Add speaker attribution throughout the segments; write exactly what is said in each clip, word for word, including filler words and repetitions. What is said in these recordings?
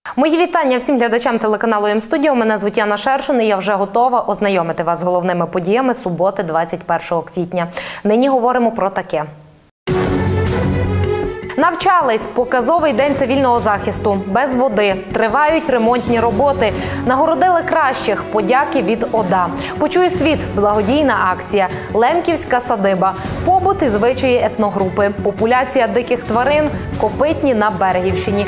Speaker 1: Мої вітання всім глядачам телеканалу М-студіо. Мене звуть Яна Шершин і я вже готова ознайомити вас з головними подіями суботи, двадцять першого квітня. Нині говоримо про таке. Навчались. Показовий день цивільного захисту. Без води. Тривають ремонтні роботи. Нагородили кращих. Подяки від ОДА. Почуй світ. Благодійна акція. Лемківська садиба. Побут і звичаї етногрупи. Популяція диких тварин. Копитні на Берегівщині.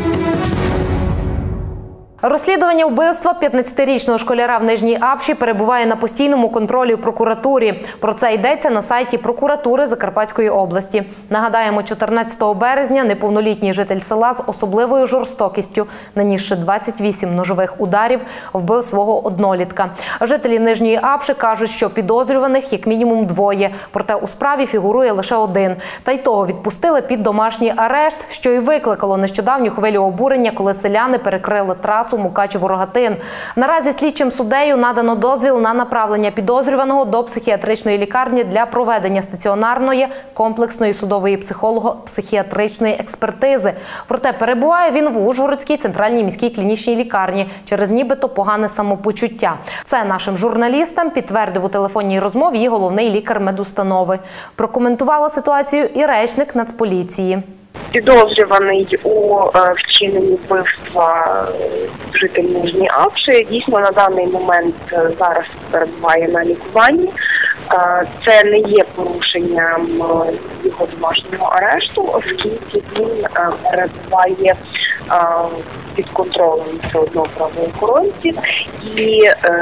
Speaker 1: Розслідування вбивства п'ятнадцятирічного школяра в Нижній Апші перебуває на постійному контролі в прокуратурі. Про це йдеться на сайті прокуратури Закарпатської області. Нагадаємо, чотирнадцятого березня неповнолітній житель села з особливою жорстокістю, нанісши двадцять вісім ножових ударів, вбив свого однолітка. Жителі Нижньої Апши кажуть, що підозрюваних як мінімум двоє, проте у справі фігурує лише один. Та й того відпустили під домашній арешт, що і викликало нещодавню хвилю обурення, коли селяни перекрили трасу Мукачево-Рогатин. Наразі слідчим суддею надано дозвіл на направлення підозрюваного до психіатричної лікарні для проведення стаціонарної комплексної судової психолого-психіатричної експертизи. Проте перебуває він в Ужгородській центральній міській клінічній лікарні через нібито погане самопочуття. Це нашим журналістам підтвердив у телефонній розмові і головний лікар медустанови. Прокоментувала ситуацію і речник Нацполіції.
Speaker 2: Підозрюваний у вчиненні вбивства житель Нижньої Апши дійсно на даний момент зараз перебуває на лікуванні. Це не є порушенням його домашнього арешту, оскільки він перебуває під контролем все одно правоохоронців і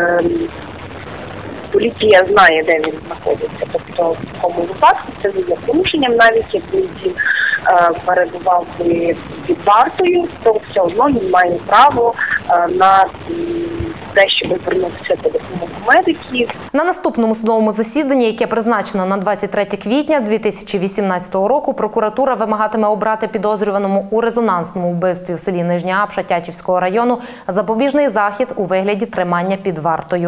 Speaker 2: поліція знає, де він знаходиться. Тобто в такому випадку це не є порушенням, навіть якби він е, перебував би під вартою, то все одно він має право е, на те, щоб звернутися до допомоги медиків.
Speaker 1: На наступному судовому засіданні, яке призначено на двадцять третє квітня дві тисячі вісімнадцятого року, прокуратура вимагатиме обрати підозрюваному у резонансному вбивстві в селі Нижня Апша Тячівського району запобіжний захід у вигляді тримання під вартою.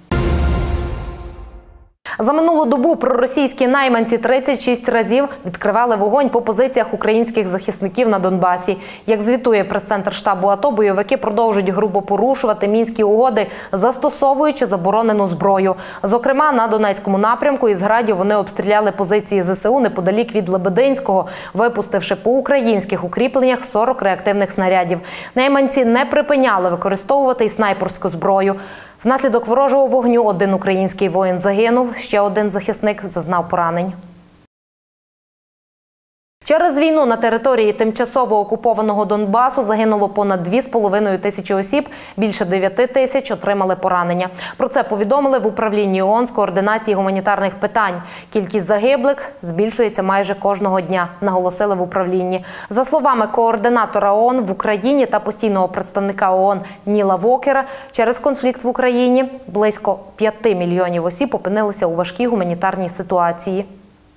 Speaker 1: За минулу добу проросійські найманці тридцять шість разів відкривали вогонь по позиціях українських захисників на Донбасі. Як звітує прес-центр штабу АТО, бойовики продовжують грубо порушувати мінські угоди, застосовуючи заборонену зброю. Зокрема, на Донецькому напрямку із градів вони обстріляли позиції ЗСУ неподалік від Лебединського, випустивши по українських укріпленнях сорок реактивних снарядів. Найманці не припиняли використовувати і снайперську зброю. Внаслідок ворожого вогню один український воїн загинув, ще один захисник зазнав поранень. Через війну на території тимчасово окупованого Донбасу загинуло понад дві з половиною тисячі осіб, більше дев'яти тисяч отримали поранення. Про це повідомили в управлінні ООН з координації гуманітарних питань. Кількість загиблих збільшується майже кожного дня, наголосили в управлінні. За словами координатора ООН в Україні та постійного представника ООН Ніла Вокера, через конфлікт в Україні близько п'яти мільйонів осіб опинилися у важкій гуманітарній ситуації.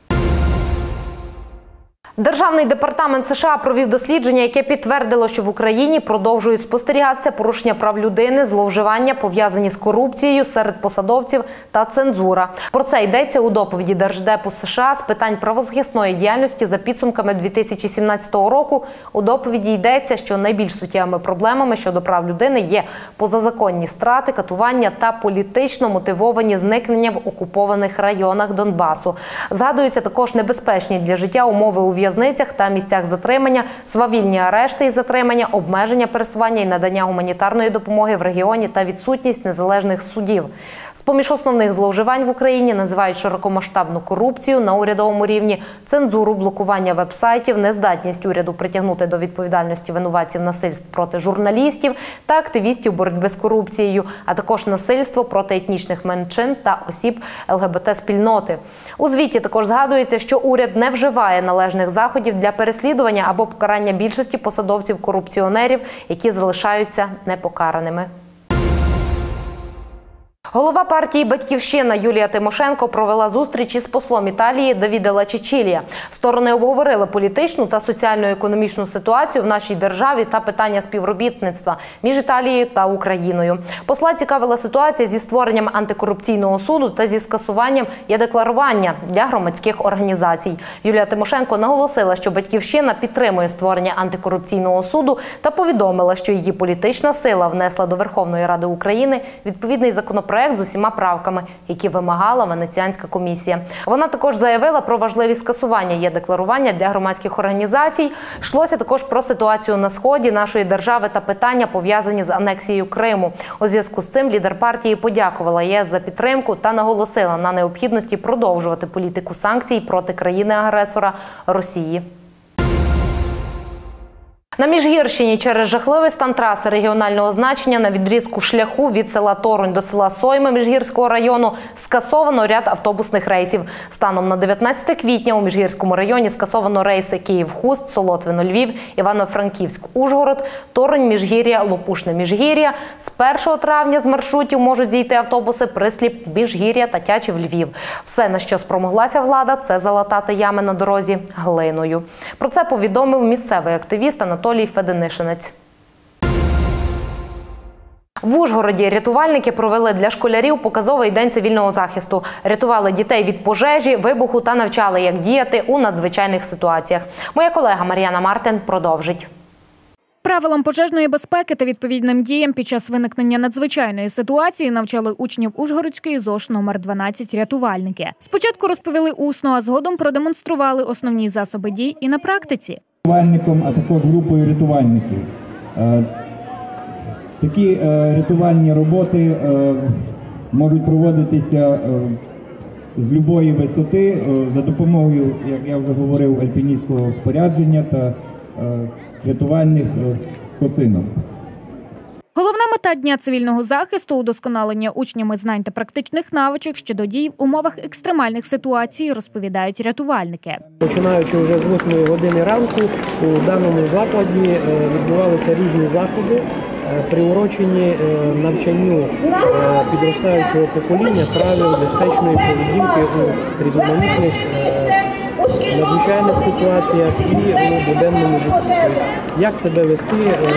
Speaker 1: Державний департамент США провів дослідження, яке підтвердило, що в Україні продовжують спостерігатися порушення прав людини, зловживання, пов'язані з корупцією серед посадовців та цензура. Про це йдеться у доповіді Держдепу США з питань правозахисної діяльності за підсумками дві тисячі сімнадцятого року. У доповіді йдеться, що найбільш суттєвими проблемами щодо прав людини є позазаконні страти, катування та політично мотивовані зникнення в окупованих районах Донбасу. Згадуються також небезпечні для життя умови у в'язницях та місцях затримання, свавільні арешти і затримання, обмеження пересування і надання гуманітарної допомоги в регіоні та відсутність незалежних судів. З-поміж основних зловживань в Україні називають широкомасштабну корупцію на урядовому рівні, цензуру, блокування веб-сайтів, нездатність уряду притягнути до відповідальності винуватців насильств проти журналістів та активістів боротьби з корупцією, а також насильство проти етнічних меншин та осіб Ел Ге Бе Те-спільноти. У звіті також згадується, що уряд не вживає належних заходів для переслідування або покарання більшості посадовців-корупціонерів, які залишаються непокараними. Голова партії «Батьківщина» Юлія Тимошенко провела зустріч із послом Італії Давіде Чичілія. Сторони обговорили політичну та соціально-економічну ситуацію в нашій державі та питання співробітництва між Італією та Україною. Посла цікавила ситуація зі створенням антикорупційного суду та зі скасуванням е-декларування для громадських організацій. Юлія Тимошенко наголосила, що «Батьківщина» підтримує створення антикорупційного суду та повідомила, що її політична сила внесла до Верховної Ради України відповідний законопроект з усіма правками, які вимагала Венеціанська комісія. Вона також заявила про важливість скасування є-декларування для громадських організацій. Йшлося також про ситуацію на сході нашої держави та питання, пов'язані з анексією Криму. У зв'язку з цим лідер партії подякувала ЄС за підтримку та наголосила на необхідності продовжувати політику санкцій проти країни-агресора Росії. На Міжгірщині через жахливий стан траси регіонального значення на відрізку шляху від села Торонь до села Сойми Міжгірського району скасовано ряд автобусних рейсів. Станом на дев'ятнадцяте квітня у Міжгірському районі скасовано рейси Київ-Хуст, Солотвино-Львів, Івано-Франківськ-Ужгород, Торонь-Міжгір'я, Лопушне-Міжгір'я. З першого травня з маршрутів можуть зійти автобуси Присліп-Міжгір'я та Тячів-Львів. Все, на що спромоглася влада, це залатати ями на дорозі глиною. Про це повідомив місцевий активіст Анатолій Феденишинець. В Ужгороді рятувальники провели для школярів показовий день цивільного захисту. Рятували дітей від пожежі, вибуху та навчали, як діяти у надзвичайних ситуаціях. Моя колега Мар'яна Мартин продовжить.
Speaker 3: Правилам пожежної безпеки та відповідним діям під час виникнення надзвичайної ситуації навчали учнів Ужгородської ЗОШ номер дванадцять рятувальники. Спочатку розповіли усно, а згодом продемонстрували основні засоби дій і на практиці.
Speaker 4: Рятувальником, а також групою рятувальників. Такі рятувальні роботи можуть проводитися з будь-якої висоти за допомогою, як я вже говорив, альпіністського спорядження та рятувальних косинок.
Speaker 3: Головна мета Дня цивільного захисту – удосконалення учнями знань та практичних навичок щодо дій в умовах екстремальних ситуацій, розповідають рятувальники.
Speaker 5: Починаючи вже з восьмої години ранку, у даному закладі відбувалися різні заходи, приурочені навчанню підростаючого покоління правил безпечної поведінки у різноманітних надзвичайних ситуаціях і у буденному житті. Тобто, як себе вести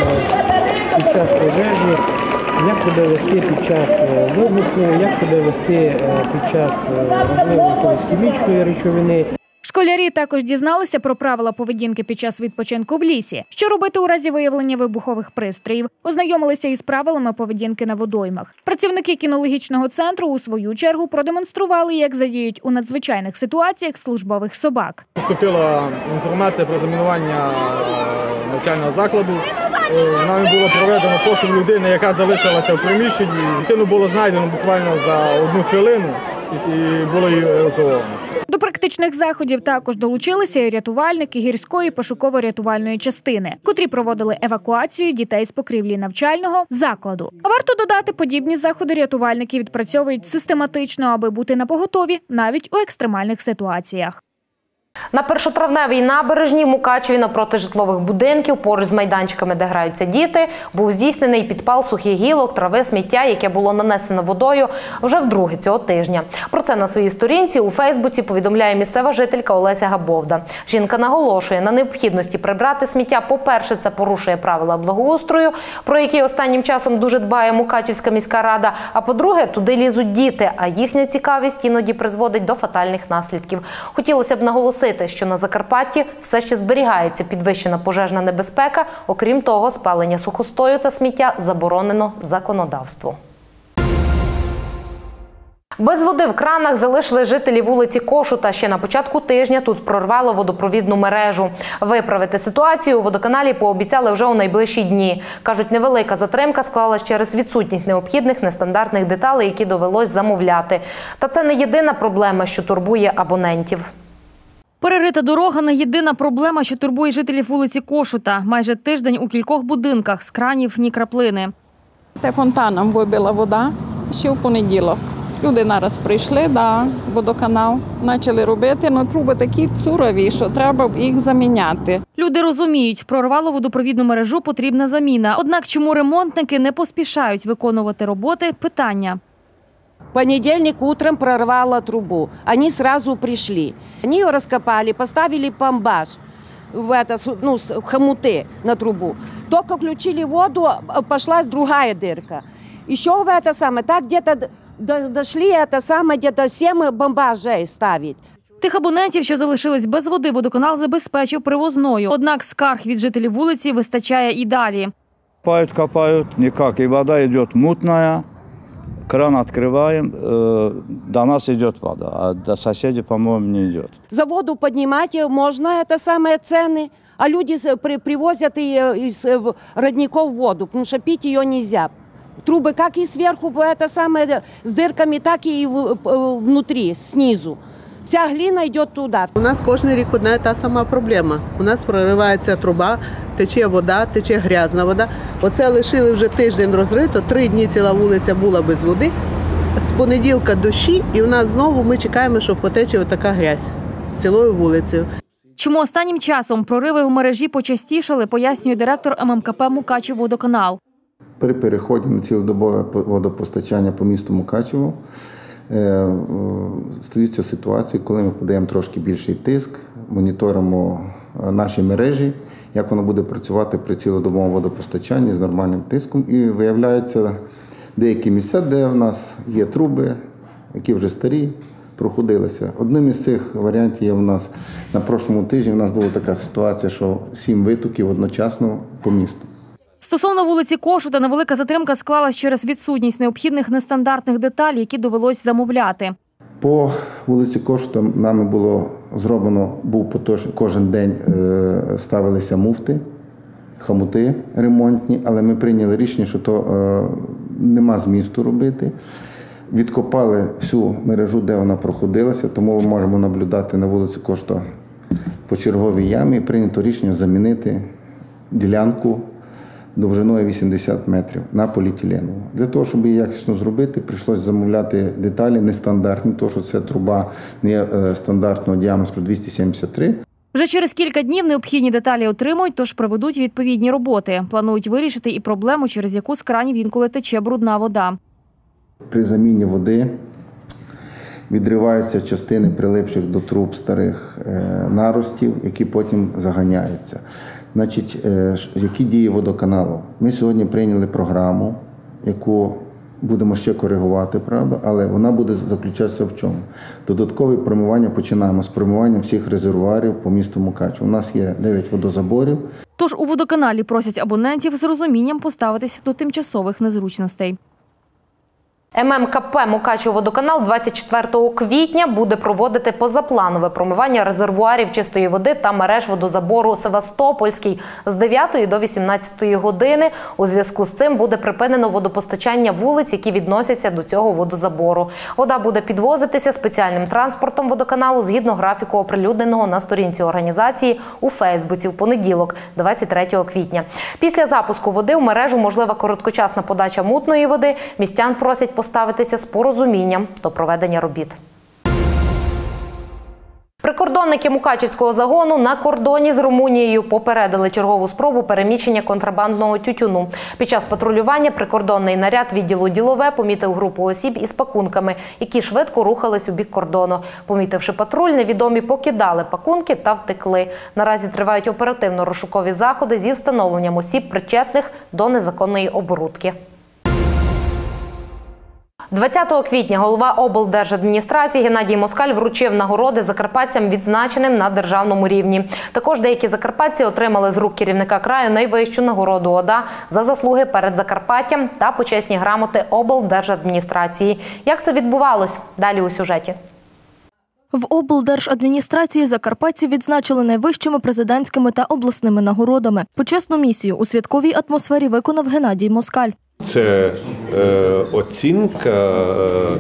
Speaker 5: під час пожежі, як себе вести під час вибуху, як себе вести під час, можливо, якоїсь хімічної речовини.
Speaker 3: Школярі також дізналися про правила поведінки під час відпочинку в лісі, що робити у разі виявлення вибухових пристроїв, ознайомилися із правилами поведінки на водоймах. Працівники кінологічного центру у свою чергу продемонстрували, як задіють у надзвичайних ситуаціях службових собак.
Speaker 6: Поступила інформація про замінування навчального закладу. Нами було проведено пошук людини, яка залишилася в приміщенні. Дитину було знайдено буквально за одну хвилину і було її евакуовано.
Speaker 3: До практичних заходів також долучилися і рятувальники гірської пошуково-рятувальної частини, котрі проводили евакуацію дітей з покрівлі навчального закладу. А варто додати, подібні заходи рятувальники відпрацьовують систематично, аби бути напоготові навіть у екстремальних ситуаціях.
Speaker 1: На першотравневій набережній Мукачеві напроти житлових будинків, поруч з майданчиками, де граються діти, був здійснений підпал сухих гілок, трави, сміття, яке було нанесено водою вже вдруге цього тижня. Про це на своїй сторінці у Фейсбуці повідомляє місцева жителька Олеся Габовда. Жінка наголошує на необхідності прибрати сміття. По-перше, це порушує правила благоустрою, про які останнім часом дуже дбає Мукачівська міська рада. А по-друге, туди лізуть діти, а їхня цікавість іноді призводить до фатальних наслідків. Хотілося б наголосити, що на Закарпатті все ще зберігається підвищена пожежна небезпека. Окрім того, спалення сухостою та сміття заборонено законодавством. Без води в кранах залишили жителі вулиці Кошута. Ще на початку тижня тут прорвало водопровідну мережу. Виправити ситуацію у водоканалі пообіцяли вже у найближчі дні. Кажуть, невелика затримка склалась через відсутність необхідних нестандартних деталей, які довелось замовляти. Та це не єдина проблема, що турбує абонентів.
Speaker 7: Перерита дорога – не єдина проблема, що турбує жителів вулиці Кошута. Майже тиждень у кількох будинках, з кранів ні краплини.
Speaker 8: Та фонтаном вибила вода ще в понеділок. Люди нараз прийшли, да, водоканал, почали робити, але труби такі цурові, що треба їх заміняти.
Speaker 7: Люди розуміють, прорвало водопровідну мережу, потрібна заміна. Однак чому ремонтники не поспішають виконувати роботи – питання.
Speaker 9: В понедельник утром прорвало трубу. Они сразу пришли. Они ее раскопали, поставили пломбаж в, это, ну, в хомуты на трубу. Только включили воду, пошла другая дырка. Еще в это самое, так где-то дошли, это самое, где-то семь бомбажей ставить.
Speaker 7: Тих абонентів, що залишились без води, водоканал забезпечив привозною. Однак скарг від жителів вулиці вистачає і далі.
Speaker 10: Копают, копают, никак. И вода идет мутная, кран открываем, э, до нас идет вода, а до соседей, по-моему, не идет.
Speaker 9: За воду поднимать можно, это самые цены, а люди при, привозят и, из родников воду, потому что пить ее нельзя. Трубы как и сверху, это самое, с дырками, так и внутри, снизу. Вся глина йде туди.
Speaker 11: У нас кожен рік одна і та сама проблема. У нас проривається труба, тече вода, тече грязна вода. Оце лишили вже тиждень розрито, три дні ціла вулиця була без води. З понеділка дощі, і у нас знову ми чекаємо, що потече отака грязь цілою вулицею.
Speaker 7: Чому останнім часом прориви в мережі почастішали, пояснює директор ем ем ка пе «Мукачевводоканал».
Speaker 12: При переході на цілодобове водопостачання по місту Мукачево стаються ситуації, коли ми подаємо трошки більший тиск, моніторимо наші мережі, як воно буде працювати при цілодобовому водопостачанні з нормальним тиском. І виявляється деякі місця, де в нас є труби, які вже старі, проходилися. Одним із цих варіантів є у нас на прошлому тижні, у нас була така ситуація, що сім витоків одночасно по місту.
Speaker 7: Стосовно вулиці Кошута, невелика затримка склалась через відсутність необхідних нестандартних деталей, які довелось замовляти.
Speaker 12: По вулиці Кошута нами було зроблено, був потож, кожен день е, ставилися муфти, хомути ремонтні, але ми прийняли рішення, що то е, нема змісту робити. Відкопали всю мережу, де вона проходилася, тому ми можемо наблюдати на вулиці Кошута по черговій ямі. І прийнято рішення замінити ділянку довжиною вісімдесят метрів на поліетиленову. Для того, щоб її якісно зробити, прийшлося замовляти деталі нестандартні, тому що це труба не стандартного діаметру двісті сімдесят три.
Speaker 7: Вже через кілька днів необхідні деталі отримують, тож проведуть відповідні роботи. Планують вирішити і проблему, через яку з кранів інколи тече брудна вода.
Speaker 12: При заміні води відриваються частини прилипших до труб старих наростів, які потім заганяються. Значить, які дії водоканалу? Ми сьогодні прийняли програму, яку будемо ще коригувати, правда, але вона буде заключатися в чому? Додаткове промивання, починаємо з промивання всіх резервуарів по місту Мукачево. У нас є дев'ять водозаборів.
Speaker 7: Тож у водоканалі просять абонентів з розумінням поставитися до тимчасових незручностей.
Speaker 1: ем ем ка пе «Мукачевводоканал» двадцять четвертого квітня буде проводити позапланове промивання резервуарів чистої води та мереж водозабору «Севастопольський» з дев'ятої до вісімнадцятої години. У зв'язку з цим буде припинено водопостачання вулиць, які відносяться до цього водозабору. Вода буде підвозитися спеціальним транспортом водоканалу згідно графіку, оприлюдненого на сторінці організації у Фейсбуці в понеділок, двадцять третього квітня. Після запуску води в мережу можлива короткочасна подача мутної води. Містян просять поставитися з порозумінням до проведення робіт. Прикордонники Мукачівського загону на кордоні з Румунією попередили чергову спробу переміщення контрабандного тютюну. Під час патрулювання прикордонний наряд відділу «Ділове» помітив групу осіб із пакунками, які швидко рухались у бік кордону. Помітивши патруль, невідомі покидали пакунки та втекли. Наразі тривають оперативно-розшукові заходи зі встановленням осіб, причетних до незаконної оборудки. двадцятого квітня голова облдержадміністрації Геннадій Москаль вручив нагороди закарпатцям, відзначеним на державному рівні. Також деякі закарпатці отримали з рук керівника краю найвищу нагороду ОДА за заслуги перед Закарпаттям та почесні грамоти облдержадміністрації. Як це відбувалось? Далі у сюжеті.
Speaker 13: В облдержадміністрації закарпатці відзначили найвищими президентськими та обласними нагородами. Почесну місію у святковій атмосфері виконав Геннадій Москаль.
Speaker 14: Це е, оцінка е,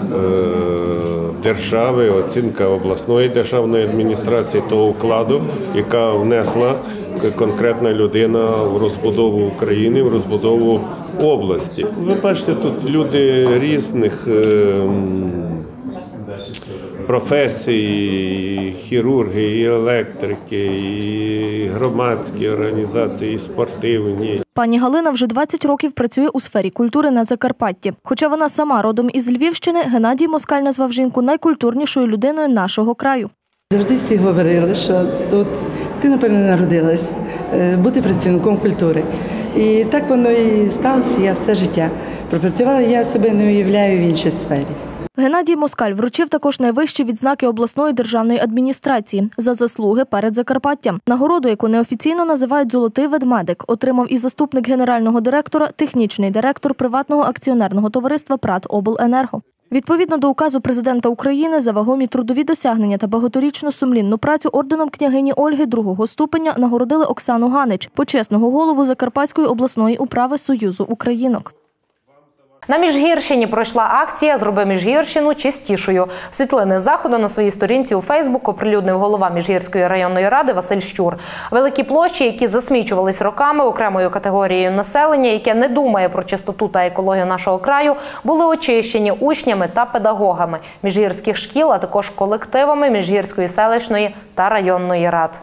Speaker 14: держави, оцінка обласної державної адміністрації того вкладу, яка внесла конкретна людина в розбудову України, в розбудову області. Ви бачите, тут люди різних е, професії, і хірурги, і електрики, і громадські організації, і спортивні.
Speaker 13: Пані Галина вже двадцять років працює у сфері культури на Закарпатті. Хоча вона сама родом із Львівщини, Геннадій Москаль назвав жінку найкультурнішою людиною нашого краю.
Speaker 15: Завжди всі говорили, що от ти, напевно, народилась бути працівником культури. І так воно і сталося, я все життя пропрацювала, я себе не уявляю в іншій сфері.
Speaker 13: Геннадій Москаль вручив також найвищі відзнаки обласної державної адміністрації за заслуги перед Закарпаттям. Нагороду, яку неофіційно називають «Золотий ведмедик», отримав і заступник генерального директора, технічний директор приватного акціонерного товариства «ПрАТ Обленерго». Відповідно до указу президента України за вагомі трудові досягнення та багаторічну сумлінну працю орденом княгині Ольги другого ступеня нагородили Оксану Ганич, почесного голову Закарпатської обласної управи Союзу українок.
Speaker 1: На Міжгірщині пройшла акція «Зроби Міжгірщину чистішою». Світлини з заходу на своїй сторінці у Фейсбук оприлюднив голова Міжгірської районної ради Василь Щур. Великі площі, які засмічувались роками окремою категорією населення, яке не думає про чистоту та екологію нашого краю, були очищені учнями та педагогами міжгірських шкіл, а також колективами Міжгірської селищної та районної рад.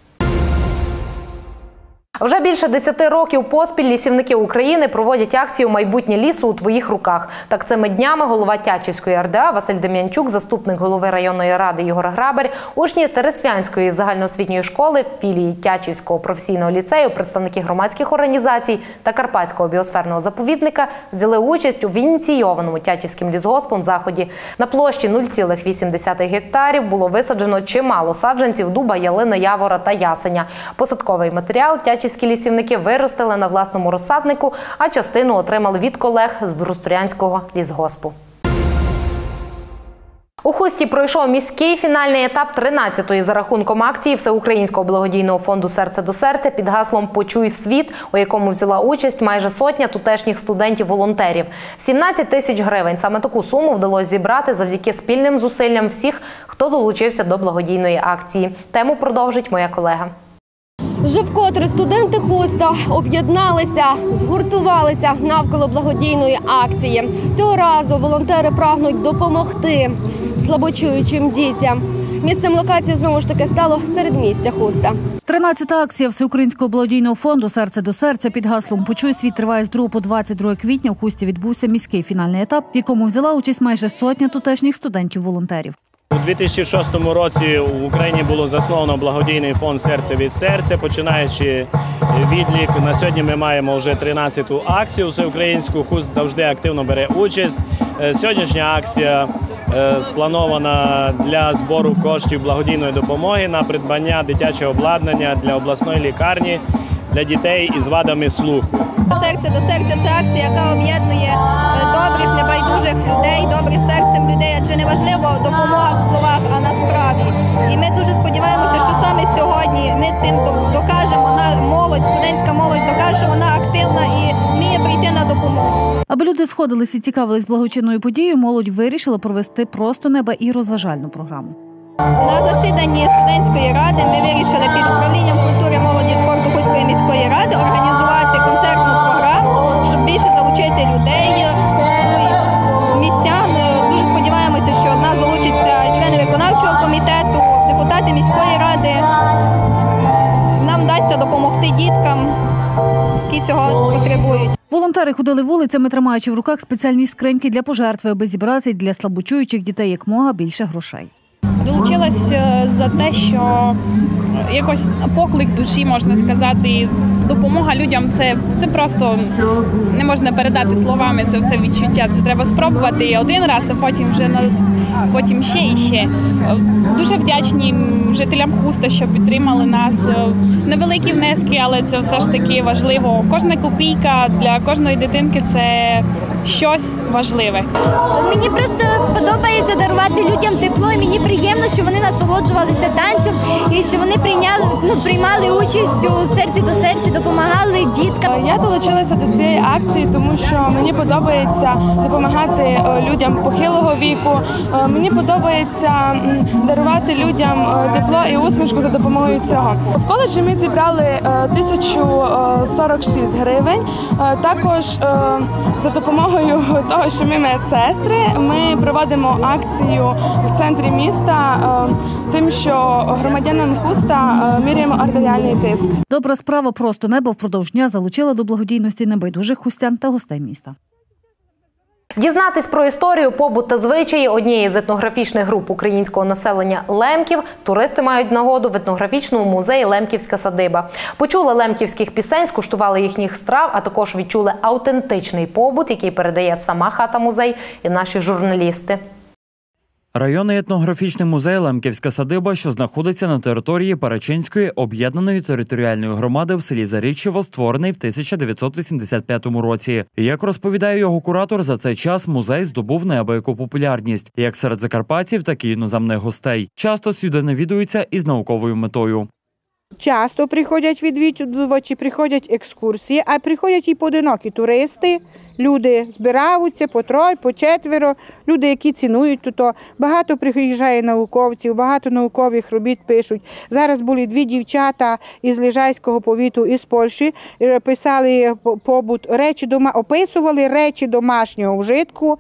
Speaker 1: Вже більше десяти років поспіль лісівники України проводять акцію «Майбутнє лісу у твоїх руках». Так цими днями голова Тячівської ар де а Василь Дем'янчук, заступник голови районної ради Ігор Грабарь, учні Тересвянської загальноосвітньої школи, філії Тячівського професійного ліцею, представники громадських організацій та Карпатського біосферного заповідника взяли участь у ініційованому Тячівським лісгоспом заході. На площі нуль цілих вісім десятих гектарів було висаджено чимало саджанців дуба, ялини, явора та ясеня. Посадковий матеріал Тячівські лісівники виростили на власному розсаднику, а частину отримали від колег з Брустурянського лісгоспу. У Хусті пройшов міський фінальний етап тринадцятої за рахунком акції Всеукраїнського благодійного фонду «Серце до серця» під гаслом «Почуй світ», у якому взяла участь майже сотня тутешніх студентів-волонтерів. сімнадцять тисяч гривень. Саме таку суму вдалося зібрати завдяки спільним зусиллям всіх, хто долучився до благодійної акції. Тему продовжить моя колега.
Speaker 16: Вже вкотре студенти Хуста об'єдналися, згуртувалися навколо благодійної акції. Цього разу волонтери прагнуть допомогти слабочуючим дітям. Місцем локації знову ж таки стало середмістя Хуста.
Speaker 17: тринадцята акція Всеукраїнського благодійного фонду «Серце до серця» під гаслом «Почуй світ» триває з другого по двадцять друге квітня. У Хусті відбувся міський фінальний етап, в якому взяла участь майже сотня тутешніх студентів-волонтерів.
Speaker 18: У дві тисячі шостому році в Україні було засновано благодійний фонд «Серце від серця». Починаючи відлік, на сьогодні ми маємо вже тринадцяту акцію всеукраїнську. Хуст завжди активно бере участь. Сьогоднішня акція спланована для збору коштів благодійної допомоги на придбання дитячого обладнання для обласної лікарні для дітей із вадами слуху.
Speaker 16: «Серце до серця» – це акція, яка об'єднує добрих, небайдужих людей, добрих серцем людей, адже не важливо допомога в словах, а на справі. І ми дуже сподіваємося, що саме сьогодні ми цим докажемо, молодь, студентська молодь докаже, що вона активна і вміє прийти на допомогу.
Speaker 17: Аби люди сходились і цікавились благочинною подією, молодь вирішила провести просто неба і розважальну програму.
Speaker 16: На засіданні студентської ради ми вирішили під управлінням культури, молоді і спорту Хуської міської ради організувати концертну програму, щоб більше залучити людей, ну, і містян. Дуже сподіваємося, що в нас залучаться члени виконавчого комітету, депутати міської ради. Нам вдасться допомогти діткам, які цього потребують.
Speaker 17: Волонтери ходили вулицями, тримаючи в руках спеціальні скриньки для пожертви, аби зібрати для слабочуючих дітей якомога більше грошей.
Speaker 19: Долучилась за те, що якось поклик душі, можна сказати, допомога людям – це, це просто не можна передати словами, це все відчуття. Це треба спробувати один раз, а потім вже на потім ще і ще. Дуже вдячні жителям Хуста, що підтримали нас. Невеликі внески, але це все ж таки важливо. Кожна копійка для кожної дитинки – це щось важливе.
Speaker 20: Мені просто подобається дарувати людям тепло, і мені приємно, що вони насолоджувалися танцем і що вони прийняли, ну, приймали участь у «Серці до серця», допомагали діткам.
Speaker 21: Я долучилася до цієї акції, тому що мені подобається допомагати людям похилого віку. Мені подобається дарувати людям тепло і усмішку за допомогою цього. В коледжі ми зібрали тисячу сорок шість гривень. Також за допомогою допомогою того, що ми медсестри, ми проводимо акцію в центрі міста тим, що громадянам Хуста міряємо артеріальний тиск.
Speaker 17: Добра справа «Просто небо» впродовж дня залучила до благодійності небайдужих хустян та гостей міста.
Speaker 1: Дізнатись про історію, побут та звичаї однієї з етнографічних груп українського населення лемків туристи мають нагоду в етнографічному музеї «Лемківська садиба». Почули лемківських пісень, скуштували їхніх страв, а також відчули автентичний побут, який передає сама хата-музей і наші журналісти.
Speaker 2: Районний етнографічний музей «Лемківська садиба», що знаходиться на території Перечинської об'єднаної територіальної громади в селі Заріччево, створений в тисяча дев'ятсот вісімдесят п'ятому році. Як розповідає його куратор, за цей час музей здобув неабияку популярність як серед закарпатців, так і іноземних гостей. Часто сюди навідуються із науковою метою.
Speaker 22: Часто приходять відвідувачі, приходять екскурсії, а приходять і поодинокі туристи. Люди збираються по троє, по четверо, люди, які цінують тут. Багато приїжджає науковців, багато наукових робіт пишуть. Зараз були дві дівчата із Лежайського повіту, із Польщі, писали побут, речі дома, описували речі домашнього вжитку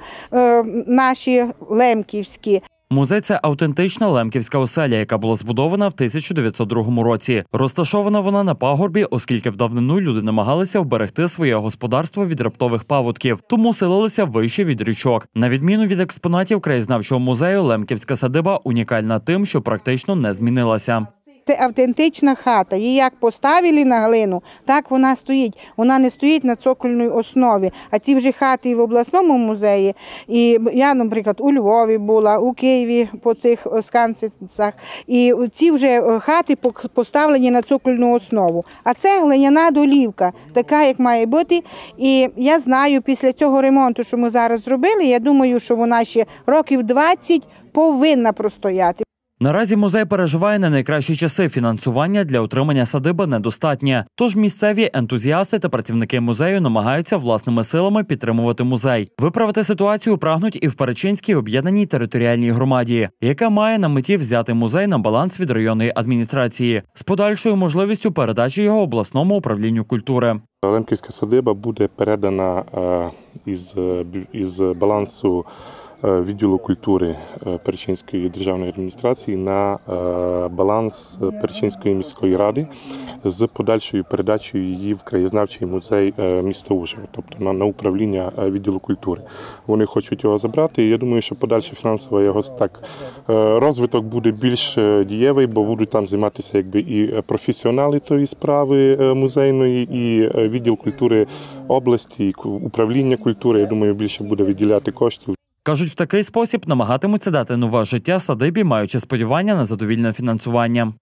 Speaker 22: наші лемківські.
Speaker 2: Музей – це автентична лемківська оселя, яка була збудована в тисяча дев'ятсот другому році. Розташована вона на пагорбі, оскільки в давнину люди намагалися вберегти своє господарство від раптових паводків, тому селилися вище від річок. На відміну від експонатів краєзнавчого музею, Лемківська садиба унікальна тим, що практично не змінилася.
Speaker 22: Це автентична хата. Її як поставили на глину, так вона стоїть. Вона не стоїть на цокольній основі. А ці вже хати в обласному музеї, і я, наприклад, у Львові була, у Києві по цих скансенцях, і ці вже хати поставлені на цокольну основу. А це глиняна долівка, така, як має бути. І я знаю, після цього ремонту, що ми зараз зробили, я думаю, що вона ще років двадцять повинна простояти.
Speaker 2: Наразі музей переживає не найкращі часи. Фінансування для утримання садиби недостатнє. Тож місцеві ентузіасти та працівники музею намагаються власними силами підтримувати музей. Виправити ситуацію прагнуть і в Перечинській об'єднаній територіальній громаді, яка має на меті взяти музей на баланс від районної адміністрації з подальшою можливістю передачі його обласному управлінню культури.
Speaker 23: Лемківська садиба буде передана із, із балансу відділу культури Перечинської державної адміністрації на баланс Перечинської міської ради з подальшою передачею її в краєзнавчий музей міста Ужгород, тобто на, на управління відділу культури. Вони хочуть його забрати, і я думаю, що подальший фінансовий його так розвиток буде більш дієвий, бо будуть там займатися якби і професіонали тої справи музейної, і відділ культури області, і управління культури, я думаю, більше буде виділяти коштів.
Speaker 2: Кажуть, в такий спосіб намагатимуться дати нове життя садибі, маючи сподівання на задовільне фінансування.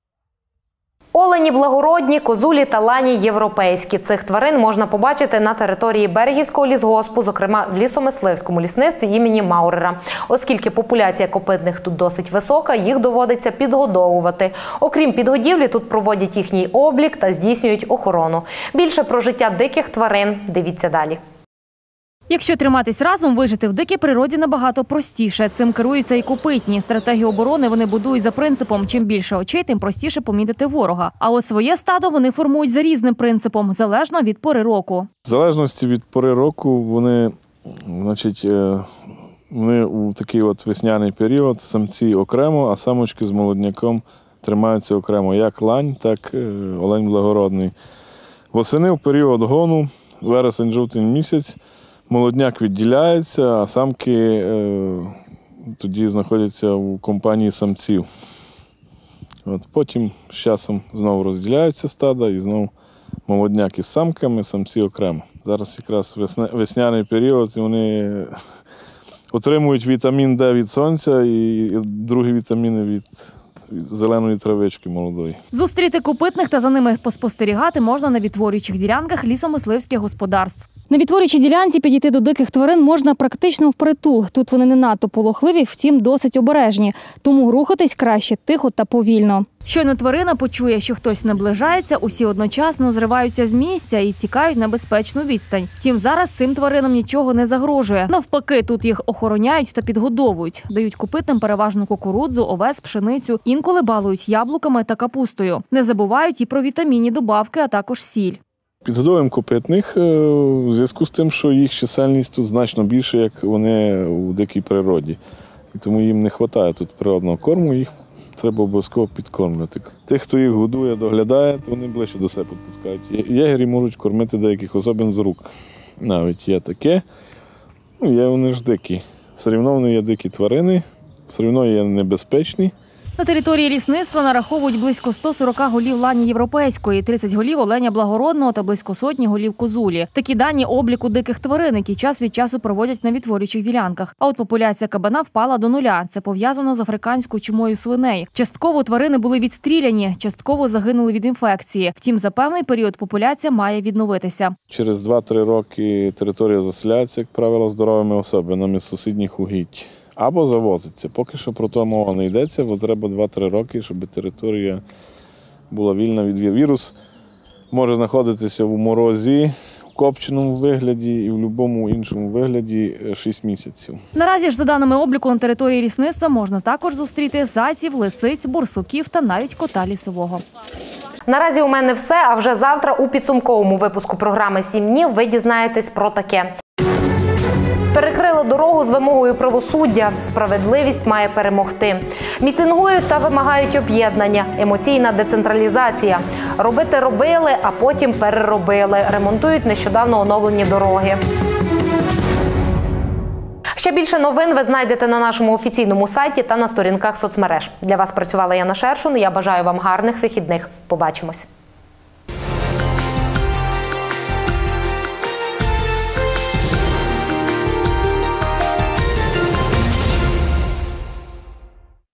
Speaker 1: Олені благородні, козулі та лані європейські. Цих тварин можна побачити на території Берегівського лісгоспу, зокрема в лісомисливському лісництві імені Маурера. Оскільки популяція копитних тут досить висока, їх доводиться підгодовувати. Окрім підгодівлі, тут проводять їхній облік та здійснюють охорону. Більше про життя диких тварин дивіться далі.
Speaker 7: Якщо триматись разом, вижити в дикій природі набагато простіше. Цим керуються і копитні. Стратегію оборони вони будують за принципом: чим більше очей, тим простіше помітити ворога. А от своє стадо вони формують за різним принципом, залежно від пори року.
Speaker 24: В залежності від пори року вони, значить, вони у такий от весняний період самці окремо, а самочки з молодняком тримаються окремо. Як лань, так олень благородний. Восени в період гону, вересень-жовтень місяць, молодняк відділяється, а самки е, тоді знаходяться у компанії самців. От, потім з часом знову розділяються стада і знову молодняк із самками, самці окремо. Зараз якраз весня, весняний період, і вони отримують вітамін Д від сонця і другі вітаміни від зеленої травички молодої.
Speaker 7: Зустріти копитних та за ними поспостерігати можна на відтворюючих ділянках лісомисливських господарств.
Speaker 25: На відтворюючій ділянці підійти до диких тварин можна практично впритул. Тут вони не надто полохливі, втім досить обережні. Тому рухатись краще тихо та повільно.
Speaker 7: Щойно тварина почує, що хтось наближається, усі одночасно зриваються з місця і тікають на безпечну відстань. Втім, зараз цим тваринам нічого не загрожує. Навпаки, тут їх охороняють та підгодовують. Дають копитним переважно кукурудзу, овес, пшеницю, інколи балують яблуками та капустою. Не забувають і про вітамінні добавки, а також сіль.
Speaker 24: Підгодовуємо копитних у зв'язку з тим, що їх чисельність тут значно більше, як вони у дикій природі. І тому їм не вистачає тут природного корму, їх треба обов'язково підкормлювати. Тих, хто їх годує, доглядає, то вони ближче до себе підпускають. Єгері можуть кормити деяких особин з рук. Навіть є таке, ну є вони ж дикі. Все одно вони є дикі тварини, все одно є небезпечні.
Speaker 7: На території лісництва нараховують близько ста сорока голів лані європейської, тридцять голів оленя благородного та близько сотні голів козулі. Такі дані обліку диких тварин, які час від часу проводять на відтворюючих ділянках. А от популяція кабана впала до нуля. Це пов'язано з африканською чумою свиней. Частково тварини були відстріляні, частково загинули від інфекції. Втім, за певний період популяція має відновитися.
Speaker 24: Через два-три роки територія заселяється, як правило, здоровими особинами з сусідніх угідь. Або завозиться. Поки що про то мова не йдеться, бо треба два-три роки, щоб територія була вільна від вірусу. Вірус може знаходитися в морозі, в копченому вигляді і в будь-якому іншому вигляді шість місяців.
Speaker 7: Наразі ж, за даними обліку, на території лісництва можна також зустріти зайців, лисиць, бурсуків та навіть кота лісового.
Speaker 1: Наразі у мене все, а вже завтра у підсумковому випуску програми «Сім днів» ви дізнаєтесь про таке. Перекрили дорогу з вимогою правосуддя. Справедливість має перемогти. Мітингують та вимагають об'єднання. Емоційна децентралізація. Робити робили, а потім переробили. Ремонтують нещодавно оновлені дороги. Ще більше новин ви знайдете на нашому офіційному сайті та на сторінках соцмереж. Для вас працювала Яна Шершун. Я бажаю вам гарних вихідних. Побачимось.